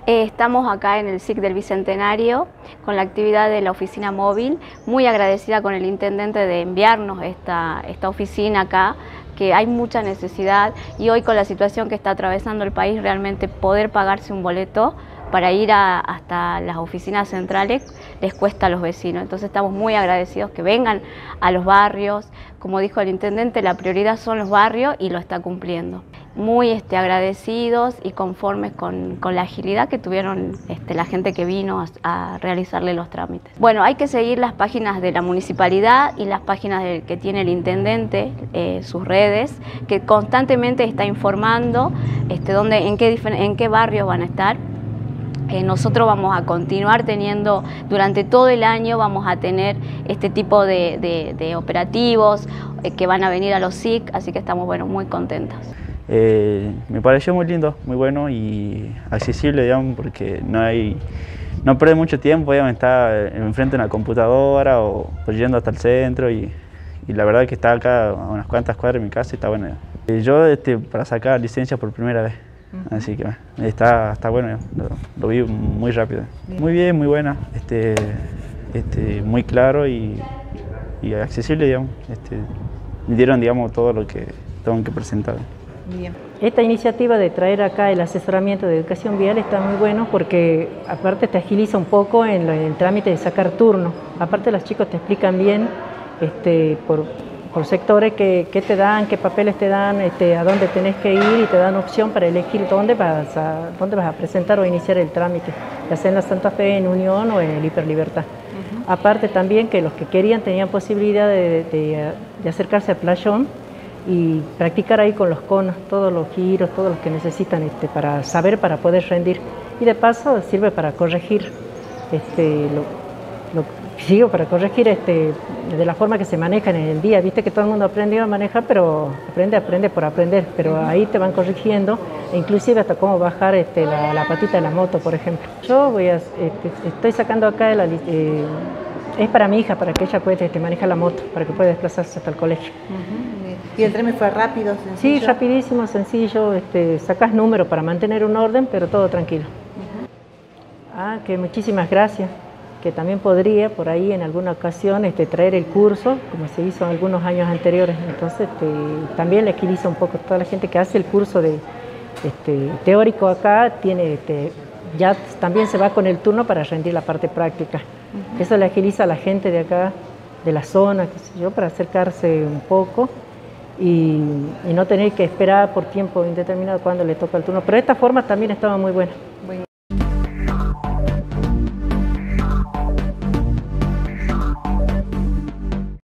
Estamos acá en el SIC del Bicentenario con la actividad de la oficina móvil, muy agradecida con el intendente de enviarnos esta oficina acá, que hay mucha necesidad y hoy con la situación que está atravesando el país, realmente poder pagarse un boleto para ir hasta las oficinas centrales les cuesta a los vecinos. Entonces estamos muy agradecidos que vengan a los barrios. Como dijo el intendente, la prioridad son los barrios y lo está cumpliendo. Muy agradecidos y conformes con la agilidad que tuvieron la gente que vino a realizarle los trámites. Bueno, hay que seguir las páginas de la municipalidad y las páginas que tiene el intendente, sus redes, que constantemente está informando en qué barrios van a estar. Nosotros vamos a continuar teniendo, durante todo el año vamos a tener este tipo de operativos que van a venir a los SIC, así que estamos muy contentos. Me pareció muy lindo, muy bueno y accesible, digamos, porque no pierde mucho tiempo, digamos, está enfrente de una computadora o yendo hasta el centro y la verdad que está acá a unas cuantas cuadras de mi casa y está bueno. Yo para sacar licencia por primera vez. Así que está bueno, lo vi muy rápido. Muy bien, muy buena, muy claro y accesible, digamos. Me dieron, digamos, todo lo que tengo que presentar. Bien. Esta iniciativa de traer acá el asesoramiento de educación vial está muy bueno porque aparte te agiliza un poco en el trámite de sacar turno. Aparte los chicos te explican bien por sectores qué te dan, qué papeles te dan, a dónde tenés que ir y te dan opción para elegir dónde vas a presentar o iniciar el trámite, ya sea en la Santa Fe, en Unión o en el Hiperlibertad. Aparte también que los que querían tenían posibilidad de acercarse a Playón y practicar ahí con los conos, todos los giros, todos los que necesitan para poder rendir. Y de paso sirve para corregir para corregir de la forma que se manejan en el día. Viste que todo el mundo aprendió a manejar, pero aprende por aprender, pero ahí te van corrigiendo, e inclusive hasta cómo bajar la patita de la moto, por ejemplo. Yo estoy sacando acá, es para mi hija, para que ella pueda manejar la moto, para que pueda desplazarse hasta el colegio. ¿Y el trámite fue rápido, sencillo? Sí, rapidísimo, sencillo, sacas número para mantener un orden, pero todo tranquilo. Que muchísimas gracias. Que también podría por ahí en alguna ocasión traer el curso, como se hizo en algunos años anteriores. Entonces también le agiliza un poco toda la gente que hace el curso teórico acá, ya también se va con el turno para rendir la parte práctica. Eso le agiliza a la gente de acá, de la zona, qué sé yo, para acercarse un poco y no tener que esperar por tiempo indeterminado cuando le toca el turno. Pero esta forma también estaba muy buena.